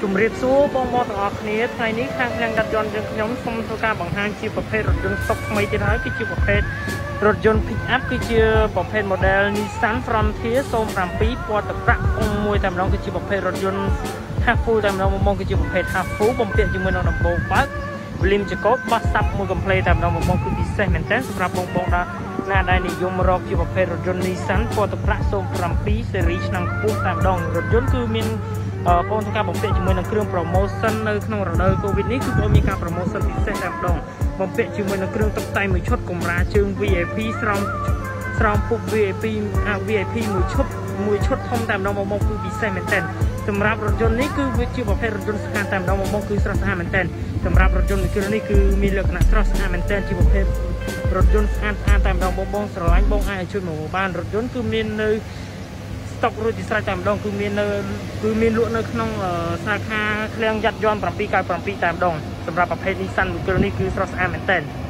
ជំរាបសួរបងប្អូនទាំងអស់គ្នាថ្ងៃនេះខាងឃ្លាំងកាត់យន្តយើងខ្ញុំសូមធ្វើការបង្ហាញជាប្រភេទរថយន្តស្តុកថ្មីទៀតហើយគឺជាប្រភេទរថយន្ត pick up គឺជាប្រភេទ model Nissan Frontier 07 ពណ៌ទឹកប្រាក់ពងមួយតែម្ដងគឺជាប្រភេទរថយន្ត half full តែម្ដងមកគឺជាប្រភេទ half full បំពាក់ជាមួយនឹងដំបូលបើក volume ចកោតបោះសាប់មួយ complete តែម្ដងមកគឺពិសេសមែនទែនសម្រាប់បងប្អូនណាដែលនិយមរកជាប្រភេទរថយន្ត Nissan ពណ៌ទឹកប្រាក់07 série ឆ្នាំខ្ពស់តែម្ដងរថយន្តគឺមានបងធ្វើការបំពាក់ជាមួយនឹងគ្រឿង promotion នៅក្នុងរដូវ COVID នេះគឺបងមានការ promotion ពិសេសតែម្ដងបំពាក់ជាមួយនឹងគ្រឿងតុបតែងមួយឈុតកម្រាលជើង VIP ស្រោមពុក VIP មួយឈុតធំតែម្ដងមកគឺពិសេសមែនទែនសម្រាប់រថយន្តនេះគឺវាជាប្រភេទរថយន្តស្អាតតែម្ដងមកគឺស្រស់ស្អាតមែនទែនសម្រាប់រថយន្តនេះគឺមានលក្ខណៈស្រស់ស្អាតមែនទែនជាប្រភេទរថយន្តស្អាតតែម្ដងបងស្រឡាញ់បងអាចជួយមកបានរថយន្តគឺមាននៅស្តុករួចជាស្រេចតែម្ដងគឺមានលក់នៅក្នុងសាខាឃ្លាំងយ៉ាត់យន្ត797តែម្ដងសម្រាប់ប្រភេទ Nissan មួយគ្រឿងនេះគឺស្រស់ស្អាតមែនទែន